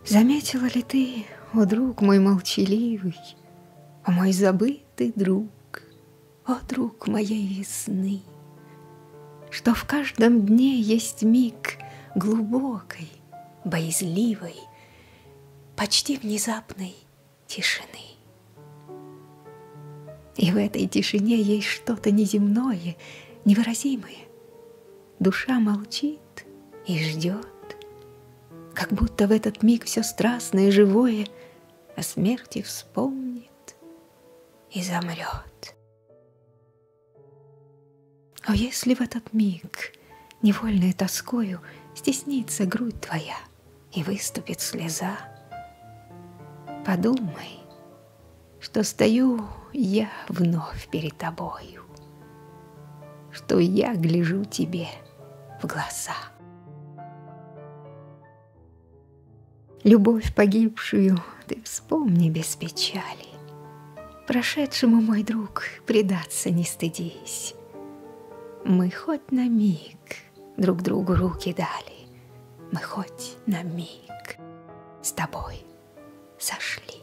Заметила ли ты, о друг мой молчаливый, о мой забытый друг, о друг моей весны, что в каждом дне есть миг глубокой, боязливой, почти внезапной тишины. И в этой тишине есть что-то неземное, невыразимое. Душа молчит и ждет, как будто в этот миг все страстное и живое о смерти вспомнит и замрет. О, если в этот миг, невольной тоскою, стеснится грудь твоя и выступит слеза, подумай, что стою я вновь перед тобою, что я гляжу тебе в глаза. Любовь погибшую ты вспомни без печали, прошедшему, мой друг, предаться не стыдись. Мы хоть на миг друг другу руки дали, мы хоть на миг с тобой сошлись.